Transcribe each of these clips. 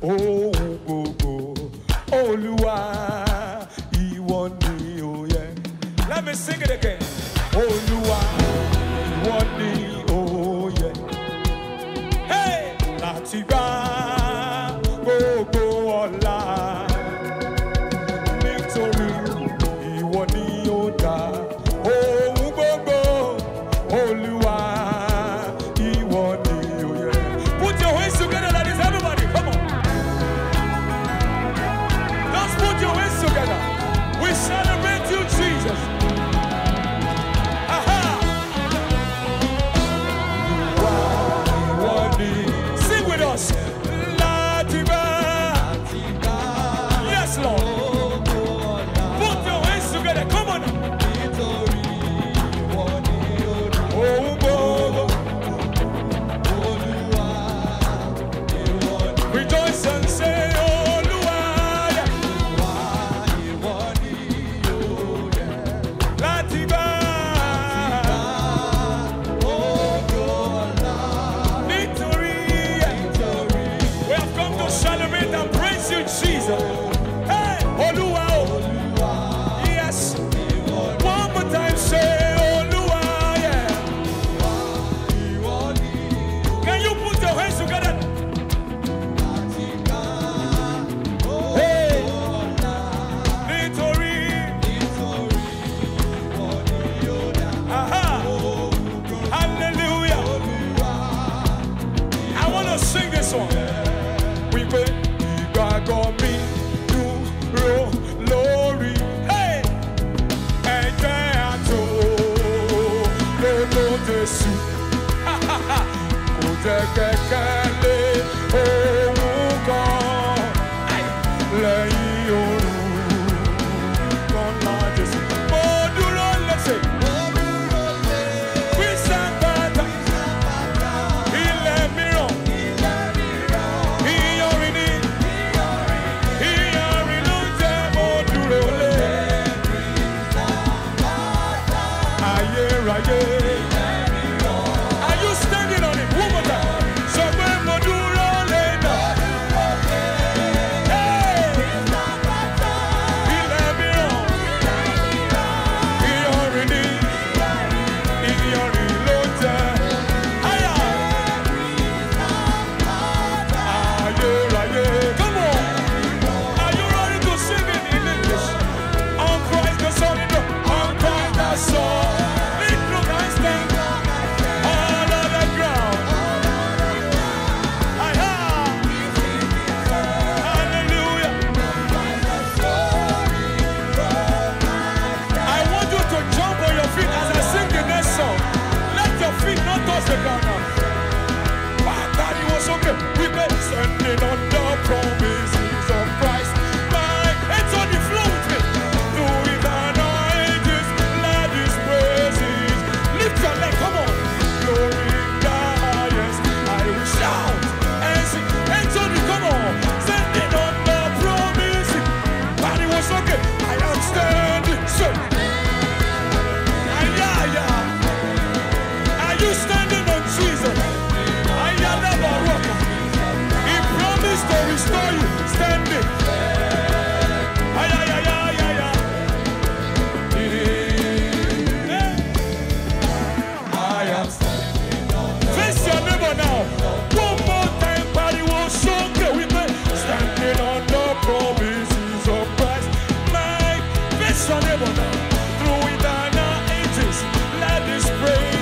Oh, Oluwa, ìwọ ni ó yẹ. Let me sing it again. Oluwa, ìwọ ni ó yẹ. Hey, láti gba gbogbo ọlá. Nítorí ìwọ ni ó dá ohun gbogbo. Oluwa, ìwọ ni ó yẹ. Put your hands together like this, everybody. Come on. Just put your hands together. We celebrate you, Jesus. Aha! Sing with us. Yes, Lord. Put your hands together. Come on. Rejoice and say, Jesus. Hey, Oluwa, yes. One more time, say Oluwa, yeah. Can you put your hands together? Hey, victory. Aha. Hallelujah. I want to sing this song. We will. God me dúró lórí. Hey! Ẹ̀jẹ̀ àtò ló Jésù. Kò jẹ́ kẹ̀kẹ́ lé ohun kan lẹ́yìn òru kan lá Jésù. Mo dúró lẹ́sẹ̀. Ilẹ̀ mìíràn. Are you standing on it? One more time. So when mo dúró lé náà. Hey! Ilẹ̀ mìíràn. Ìyọrin ni. Ìyọrin ló jẹ́. Aya! Ayérayé. Come on. Are you ready to sing it in English? On Christ the solid rock. On Christ the solid. The ground now. My God, it was okay. We were standing on the promises of Christ. My head's on the floor with me. Through eternal ages, let His praises. Lift your leg, come on. Glory in the highest. I will shout and sing. Hands on it, come on. Standing on the promises. But it was okay. I am standing. So, are you standing on Jesus? He promised to restore you. Standing. I am standing on. Face your neighbor now. One more time, body was so good. We were standing on the promises of Christ. My face your neighbor now. Through eternal ages, let His praise.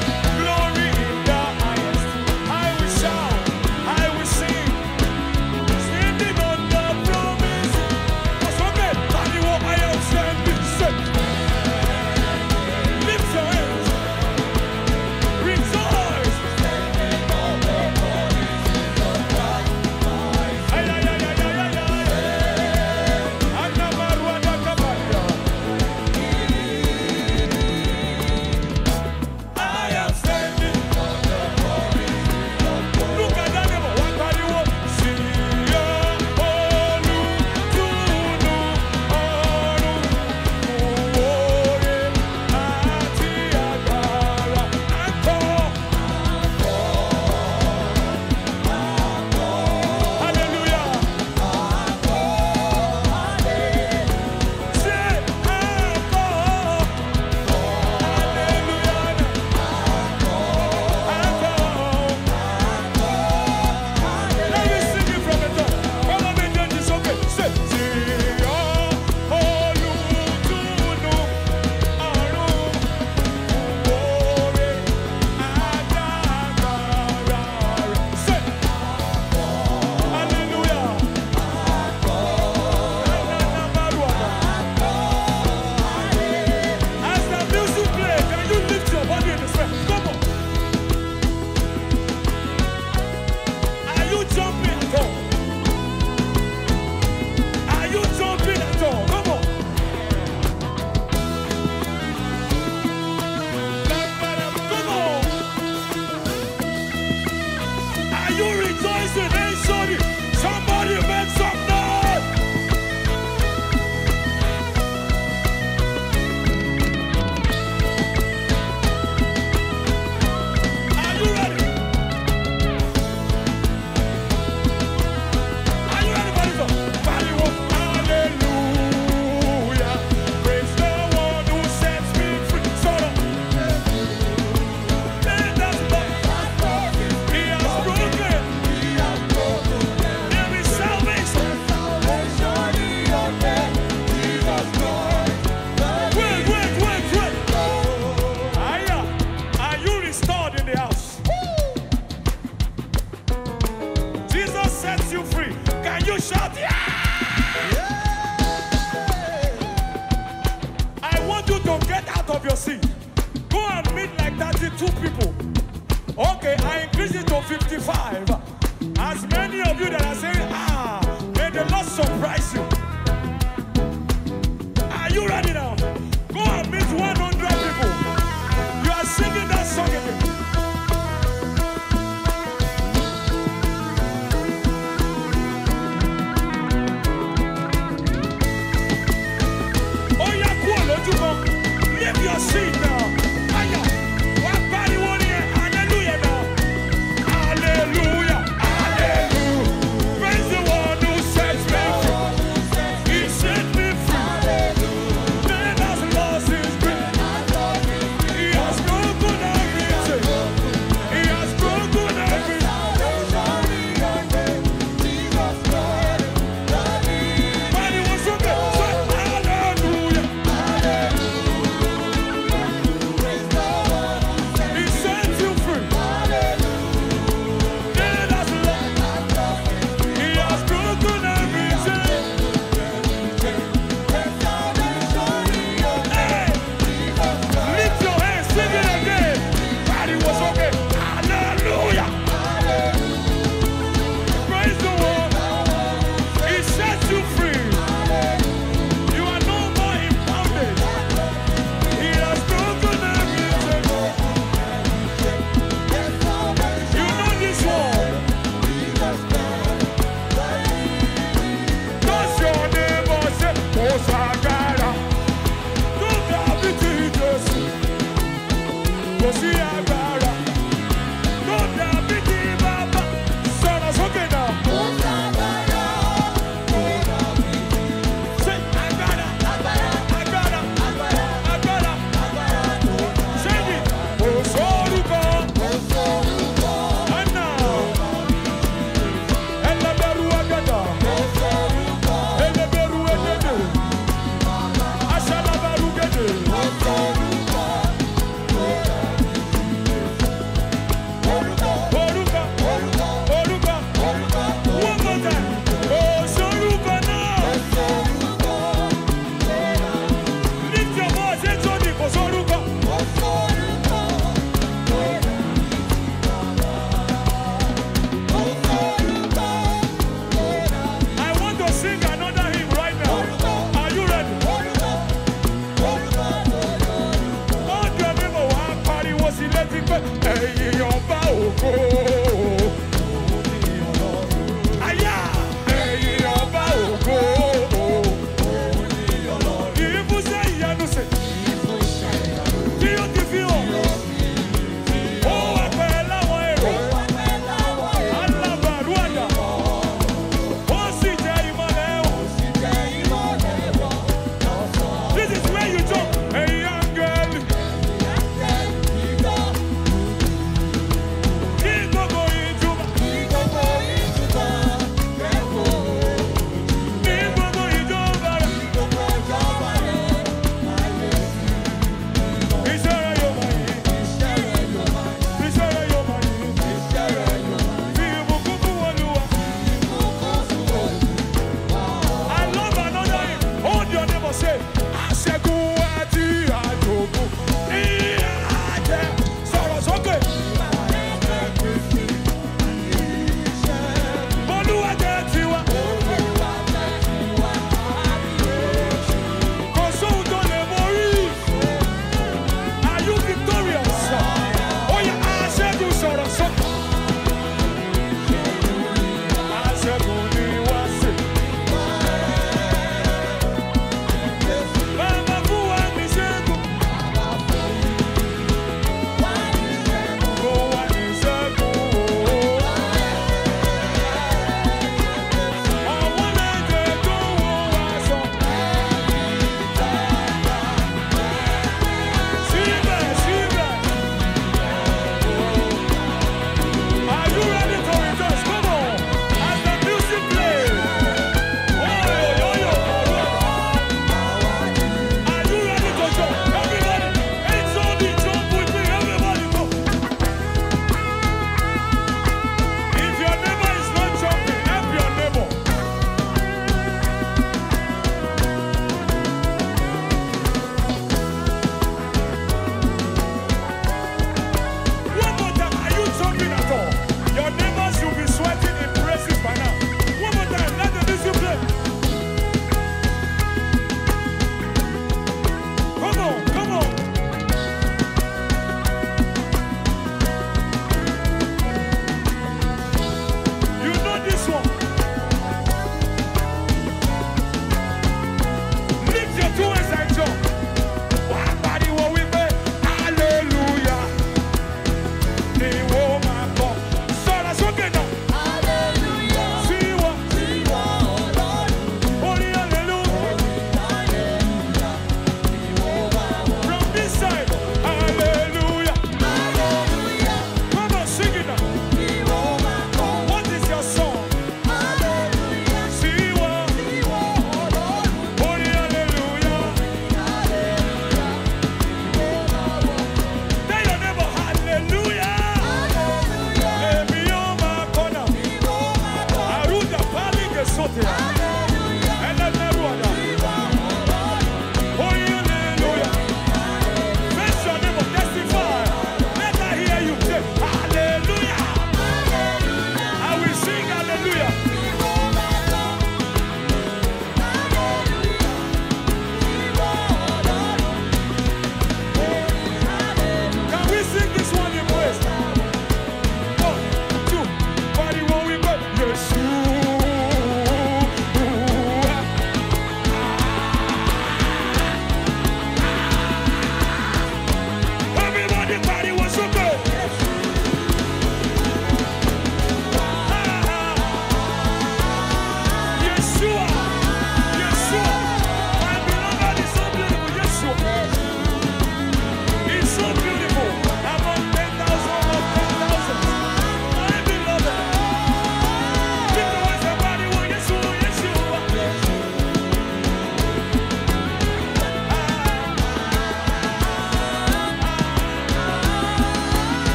Glory in the highest. I will shout, I will sing. I want you to get out of your seat. Go and meet like 32 people. Okay, I increase it to 55. As many of you that are saying, may the Lord surprise you. Are you ready now? Go and meet 100 people. You are singing that song again. Oh, yeah, cool. Leave your seat now. Hallelujah now. Hallelujah. Hallelujah. When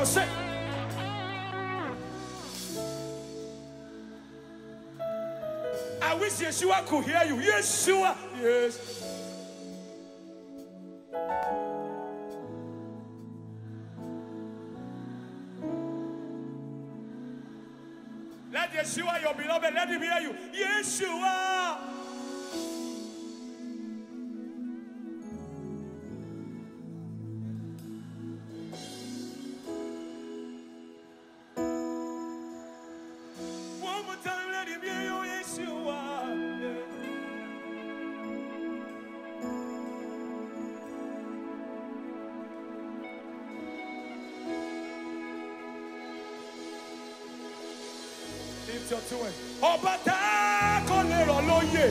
go, say. I wish Yeshua could hear you. Yeshua. Yes. Let Yeshua, your beloved, let him hear you. Yeshua. One more time, let him hear you, Yeshua. Lift your two hands. Obata kolero loye.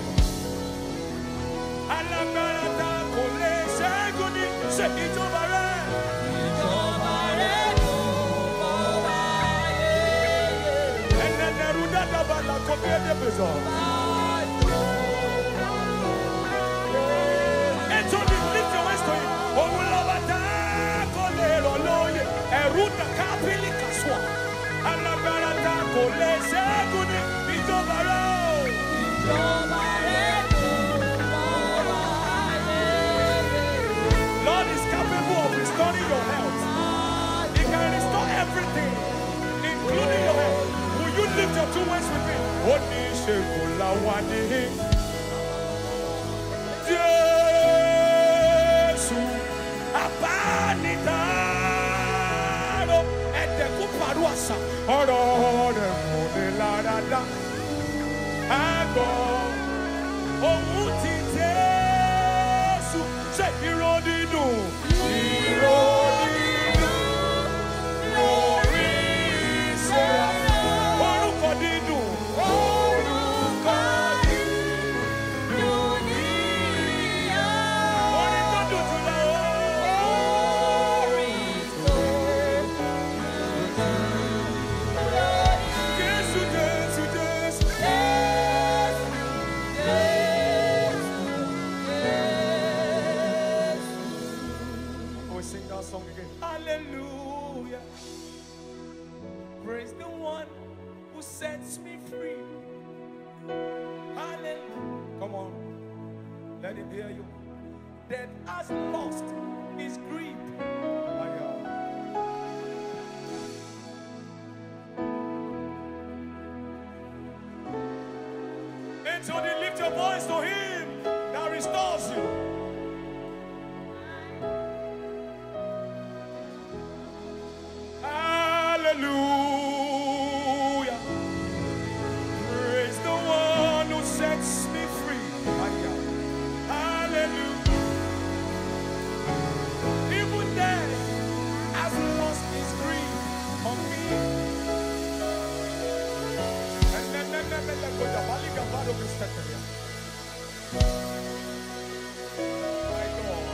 Alágbára ta kò lè ṣẹ́gun ní ṣe ìjọba rẹ̀. Ìjọba rẹ̀ ló wáyé. Ẹnẹnẹrú dáadáa la kò bí ẹdẹ bẹ̀rẹ̀. Ètò ní lift your hands to him. Òun lọ́ba ta kolero loye. Ẹ̀rú dàkà pílì kàṣùà. Alágbára ta kò lè ṣẹ́gun ní ìjọba rẹ̀. Ìjọba rẹ̀ ló wáyé. Lord is capable of restoring your health. He can restore everything, including your health. Will you lift your two hands with me? Oníṣègùn olawande. Jésù abánidáró. Ẹ̀dẹ̀kú pàrọ̀ àṣà. Ọ̀rọ̀ rẹ̀ mú mi lára dá. Àgọ́ òun ti Jésù. Ṣé ìró dídùn? Ìró dídùn lórí iṣẹ́. Orúkọ dídùn. Orúkọ dídùn níyà. Orin tó dùn jù lọ. Orin tó dùn jù lọ. Jésù, Jésù, Jésù. We sing that song again. Hallelujah. Praise the one who sets me free. Hallelujah. Come on. Let him hear you. Death has lost his grip. My God. And so they lift your voice to him that restores you. Hallelujah. Praise the one who sets me free. Hallelujah. Even death has lost his grip on me. And then my God.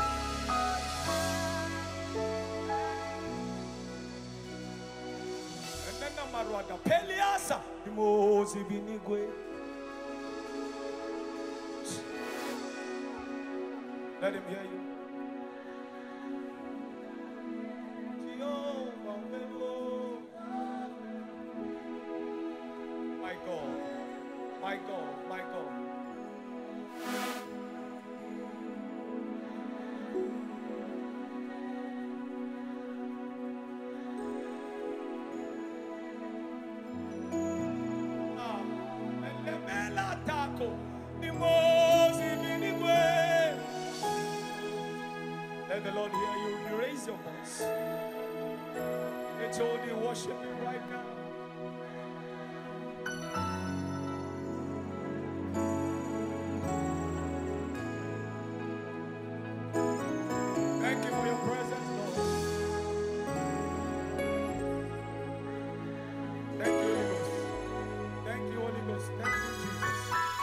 And then Marwada Peliasa. Imozi binigwe. Let him hear you. My God, my God, my God. Let the Lord hear you. You raise your voice. Let your only worship Him right now. Thank you for your presence, Lord. Thank you, Holy Ghost. Thank you, Holy Ghost. Thank you, Jesus.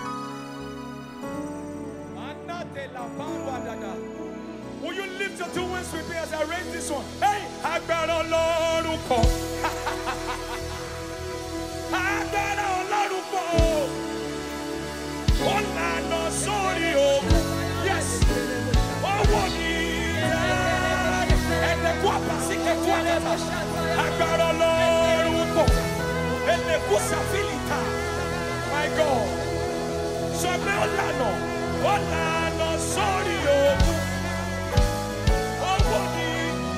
Will you lift your two hands with me as I raise this one? Hey, agbára Ọlọ́run kọ. Agbára Ọlọ́run kọ. Ó lànà sórí òkun. Yes. Ọwọ́ mi. Ẹ̀dẹ̀kú àpàsíkẹ̀kú àpàsíkẹ̀kú. Agbára Ọlọ́run pọ̀. Elekusa filita. My God. Sọ pé ó lànà sórí ogun. Owó ni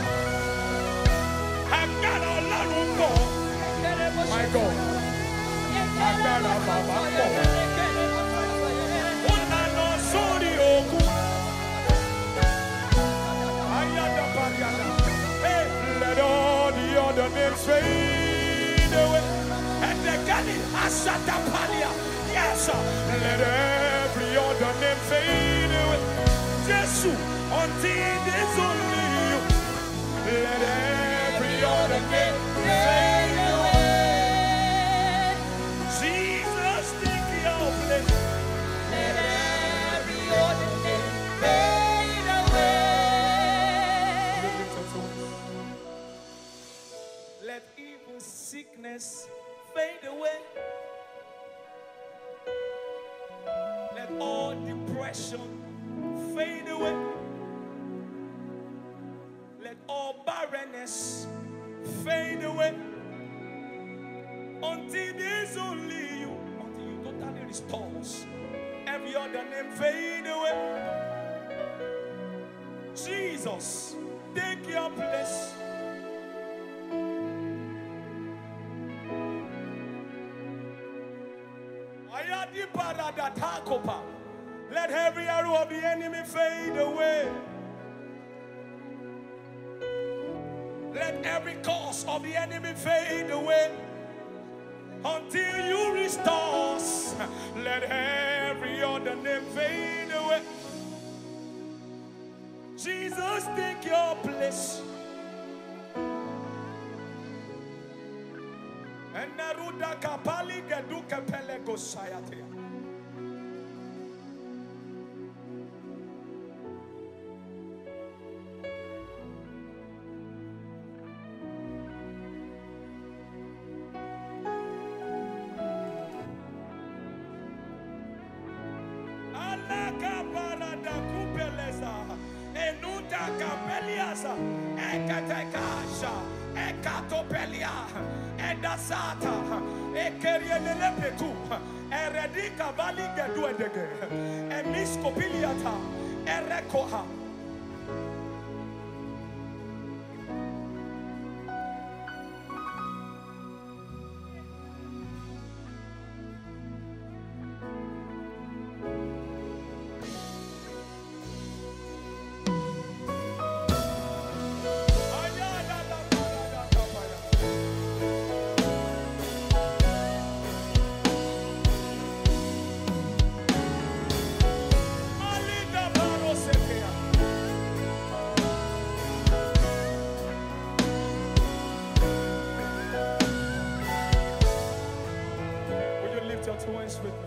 agbára Ọlọ́run pọ̀. My God. Agbára bàbá pọ̀. Ó lànà sórí ogun. Ayada Bariada. Hey, let all the other names fade away. And the Gani Asata Palia. Yes, sir. Let every other name fade away. Jesus, until there's only you. Let every other name fade away. Jesus, take your place. Let every other name fade away. Let even sickness fade away. Let all depression fade away. Let all barrenness fade away. Until there's only you. Until you totally restores. Every other name fade away. Jesus, take your place. Let every arrow of the enemy fade away. Let every curse of the enemy fade away. Until you restore us. Let every other name fade away. Jesus, take your place. And Naruda Kapali Gaduka Pelego Sayate. Alaka Parada Kupeleza. Enuta Kapeliasa. Ekatekasha. Ekatopelia. Edasata, Ekerielepetu, Eredika Valley Gaduedege, Emiscopiliata, Erekoha. With me.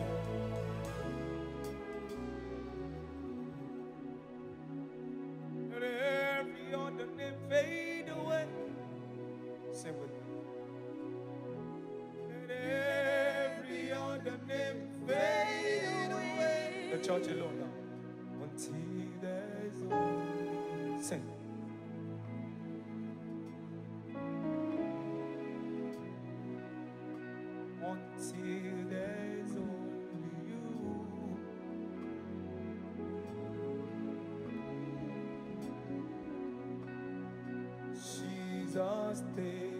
Let every other name fade away. Sing with me. Let every other name fade away. The church alone now. Until there's only. Sing. Until there's only you. Jesus, take